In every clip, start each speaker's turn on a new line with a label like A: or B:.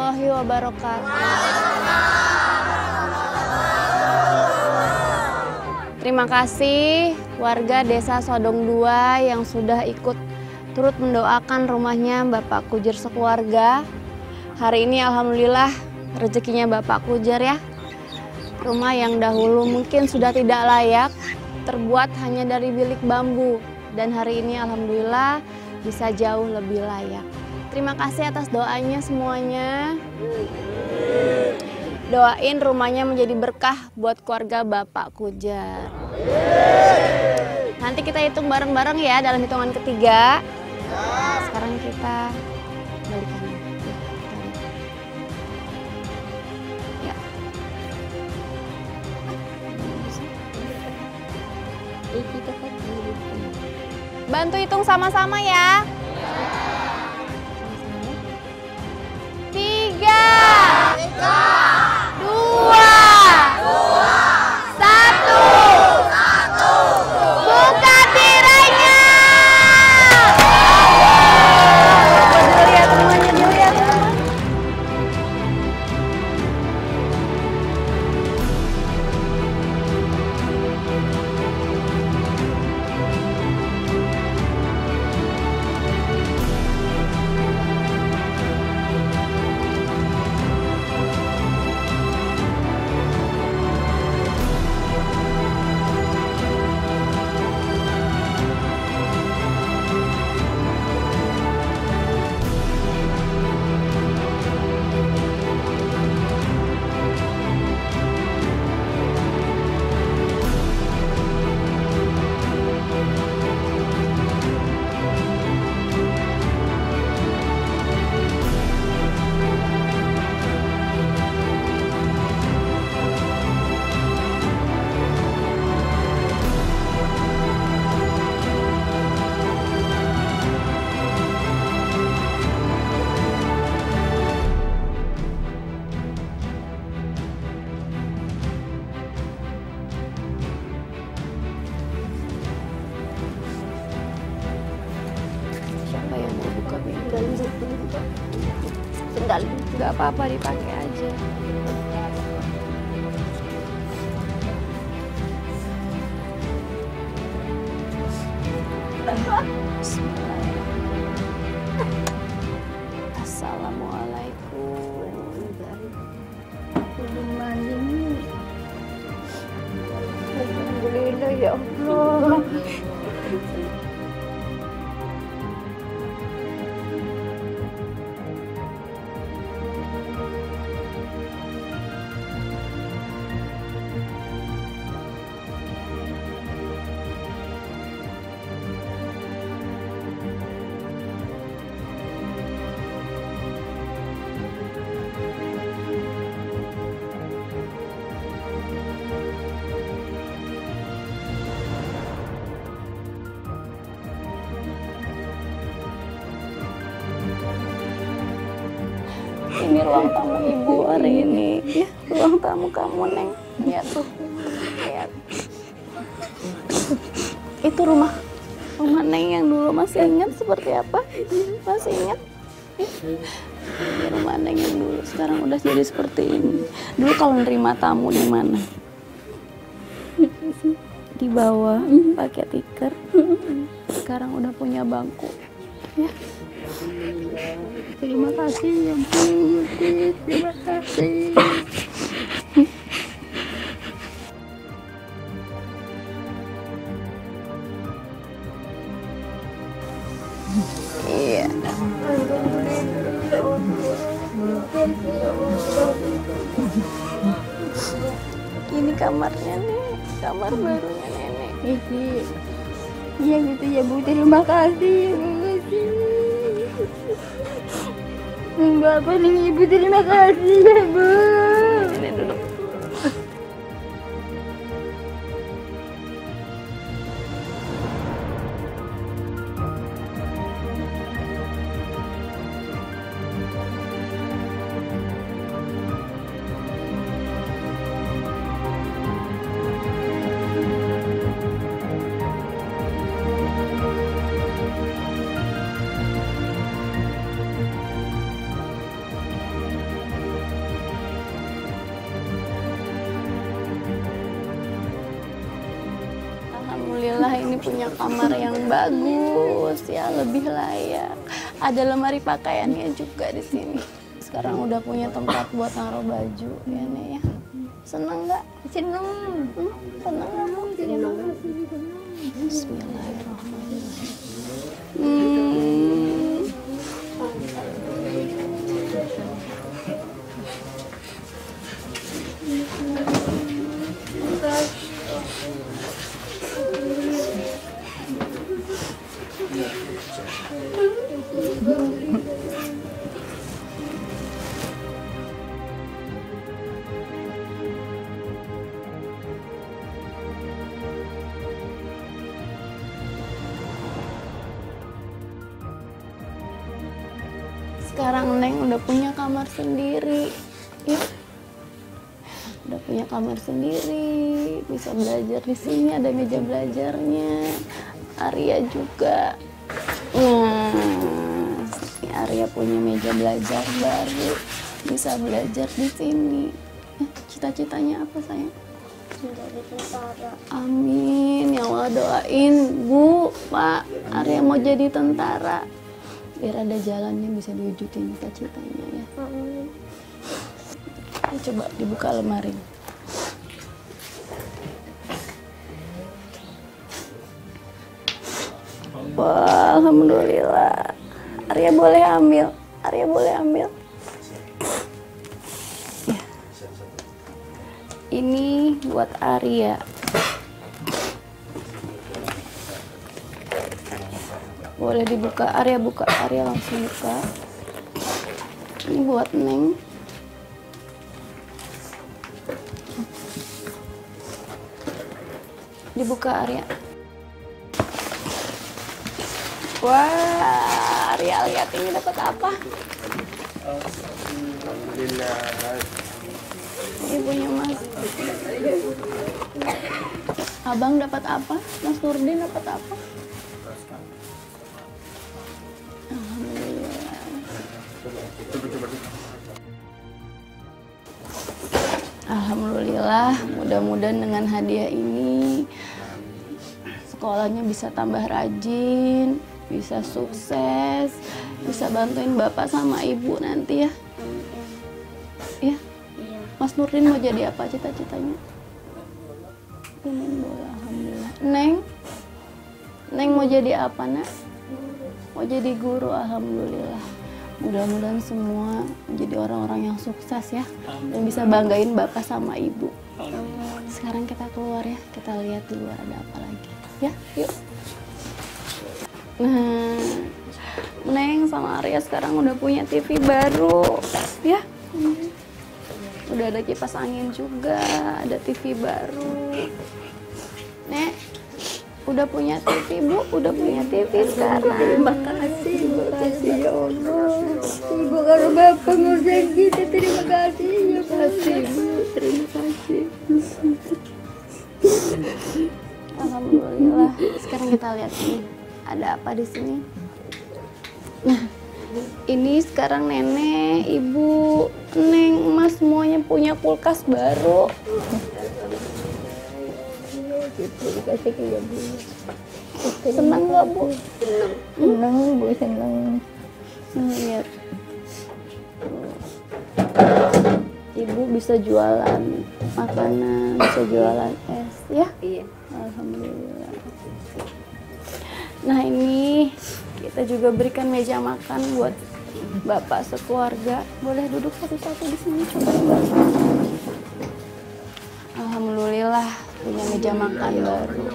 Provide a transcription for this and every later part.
A: warahmatullahi wabarakatuh. Terima kasih warga Desa Sodong 2 yang sudah ikut turut mendoakan rumahnya Bapak Kujar sekeluarga. Hari ini alhamdulillah rezekinya Bapak Kujar ya. Rumah yang dahulu mungkin sudah tidak layak, terbuat hanya dari bilik bambu. Dan hari ini alhamdulillah bisa jauh lebih layak. Terima kasih atas doanya semuanya. Doain rumahnya menjadi berkah buat keluarga Bapak Kujar. Nanti kita hitung bareng-bareng ya dalam hitungan ketiga. Sekarang kita balikan. Ya. Bantu hitung sama-sama ya. 1. Buka tirainya. Dulu ya temannya, dulu ya teman. Siapa yang mau buka bengkel? Sendal nggak apa-apa, dipakai aja. Assalamualaikum. Alhamdulillah ya Allah. Ini ruang tamu ibu hari ini, ya, ruang tamu kamu Neng. Lihat tuh, lihat. Itu rumah Neng yang dulu, masih ingat seperti apa? Masih ingat? Ini rumah Neng yang dulu, sekarang udah jadi seperti ini. Dulu kalau nerima tamu di mana? Di bawah, pakai tikar. Sekarang udah punya bangku, ya. Terima kasih ya Bu, terima kasih. Iya. Ini kamarnya nih, kamar barunya nenek. Iya gitu ya Bu, terima kasih. Bapak dan Ibu terima kasih ya Bu. Ini duduk. Alhamdulillah ini punya kamar yang bagus ya, lebih layak. Ada lemari pakaiannya juga di sini. Sekarang udah punya tempat buat naruh baju ya Nek ya. Seneng nggak?
B: Seneng.
A: Seneng kamu?
B: Seneng.
A: Bismillahirrahmanirrahim. Sekarang Neng udah punya kamar sendiri, ya. Udah punya kamar sendiri, bisa belajar di sini, ada meja belajarnya. Arya juga. Nah, si Arya punya meja belajar baru, bisa belajar di sini. Cita-citanya apa sayang?
B: Jadi tentara.
A: Amin, ya Allah doain Bu, Pak, Arya mau jadi tentara. Biar ada jalannya bisa diwujudin cita-citanya ya. Coba dibuka lemari. Wah, alhamdulillah. Arya boleh ambil. Arya boleh ambil. Ya. Ini buat Arya. Boleh dibuka, Arya buka, Arya langsung buka. Ini buat Neng. Dibuka Arya. Wah, Arya lihat ini dapat apa?
C: Alhamdulillah.
A: Ibunya Mas. Abang dapat apa? Mas Nurdin dapat apa? Alhamdulillah, mudah-mudahan dengan hadiah ini sekolahnya bisa tambah rajin, bisa sukses, bisa bantuin bapak sama ibu nanti ya. Ya,
B: Iya.
A: Mas Nurdin mau jadi apa cita-citanya? Main bola, alhamdulillah. Neng mau jadi apa nak? Mau jadi guru, alhamdulillah. Mudah-mudahan semua menjadi orang-orang yang sukses ya, dan bisa banggain bapak sama ibu. Sekarang kita keluar ya, kita lihat di luar ada apa lagi. Ya, yuk. Nah, Neng sama Arya sekarang udah punya TV baru, ya. Udah ada kipas angin juga, ada TV baru. Nek, udah punya TV Bu, udah punya TV sekarang.
B: Terima kasih ya Allah. Ibu kalau bapak ngurus kita, terima kasih ya Bu. Terima kasih.
A: Alhamdulillah. Sekarang kita lihat nih, ada apa di sini? Nah, ini sekarang nenek, ibu, Neng, Mas semuanya punya kulkas baru.
B: Dikasih ke ibu.
A: Senang nggak Bu?
B: Senang Bu, senang.
A: Lihat. Ibu bisa jualan makanan, bisa jualan es, ya?
B: Iya.
A: Alhamdulillah. Nah ini kita juga berikan meja makan buat bapak sekeluarga. Boleh duduk satu-satu di sini. Alhamdulillah punya meja makan baru.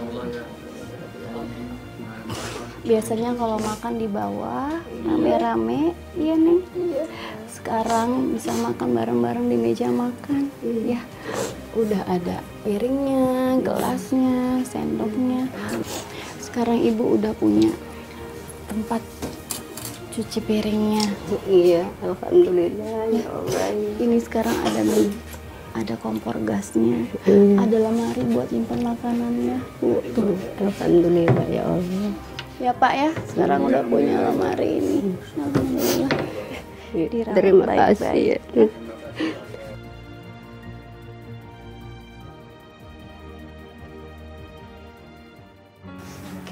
A: Biasanya kalau makan di bawah rame-rame, iya Neng. Sekarang bisa makan bareng-bareng di meja makan, ya. Udah ada piringnya, gelasnya, sendoknya. Sekarang ibu udah punya tempat cuci piringnya.
B: Iya, alhamdulillah ya Allah.
A: Ini sekarang ada kompor gasnya, ada lemari buat nyimpan makanannya.
B: Alhamdulillah ya Allah.
A: Ya Pak ya, sekarang udah punya lemari ini. Alhamdulillah. Dirawat
B: Terima
A: baik-baik.
B: kasih ya.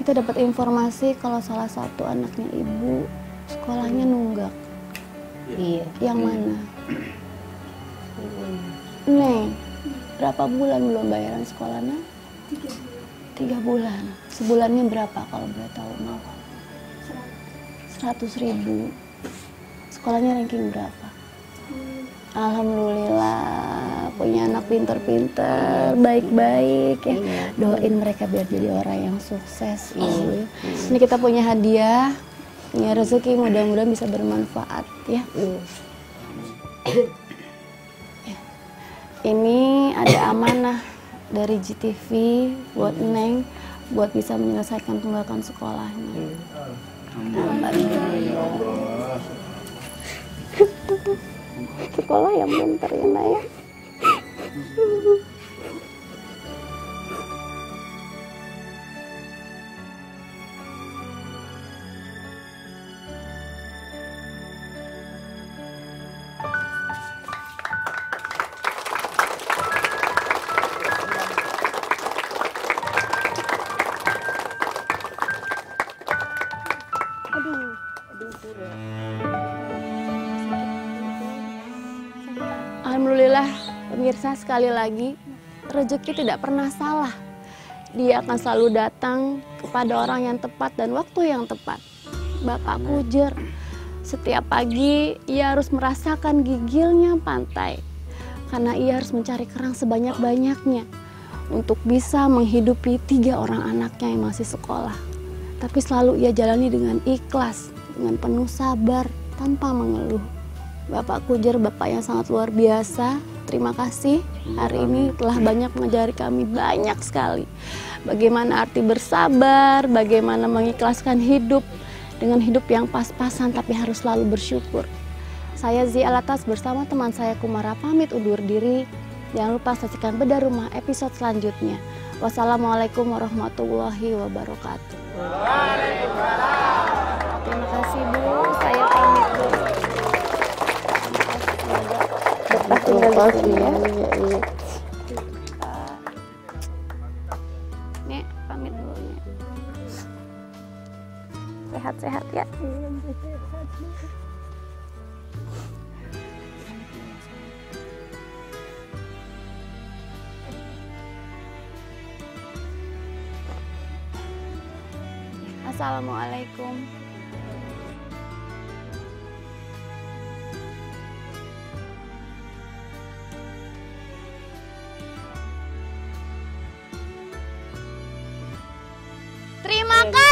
A: kita dapat informasi kalau salah satu anaknya ibu sekolahnya nunggak.
B: Iya.
A: Yang mana? Neng, berapa bulan belum bayaran sekolahnya? 3 bulan. Sebulannya berapa kalau boleh tahu, Mal? 100.000. Sekolahnya ranking berapa? Alhamdulillah, punya anak pinter-pinter, baik-baik ya. Doain mereka biar jadi orang yang sukses. Ini kita punya hadiah, punya rezeki, mudah-mudahan bisa bermanfaat ya. Ini ada amanah dari GTV buat Neng, buat bisa menyelesaikan tunggakan sekolahnya. Sekolah yang pintar ya, Nak ya. Alhamdulillah, pemirsa, sekali lagi rezeki tidak pernah salah. Dia akan selalu datang kepada orang yang tepat dan waktu yang tepat. Bapak Kujer, setiap pagi ia harus merasakan gigilnya pantai karena ia harus mencari kerang sebanyak-banyaknya untuk bisa menghidupi 3 orang anaknya yang masih sekolah. Tapi selalu ia jalani dengan ikhlas, dengan penuh sabar, tanpa mengeluh. Bapak Kujer, bapak yang sangat luar biasa. Terima kasih, hari ini telah banyak mengajari kami banyak sekali. Bagaimana arti bersabar, bagaimana mengikhlaskan hidup dengan hidup yang pas-pasan tapi harus selalu bersyukur. Saya Zia Alatas bersama teman saya Kumara pamit undur diri. Jangan lupa saksikan Bedah Rumah episode selanjutnya. Wassalamualaikum warahmatullahi wabarakatuh. Waalaikumsalam. Terima kasih Bu, saya pamit dulu. Betah tinggal di sini ya. Iya. Nek, pamit dulu Nek. Sehat-sehat ya. Assalamualaikum. Terima kasih.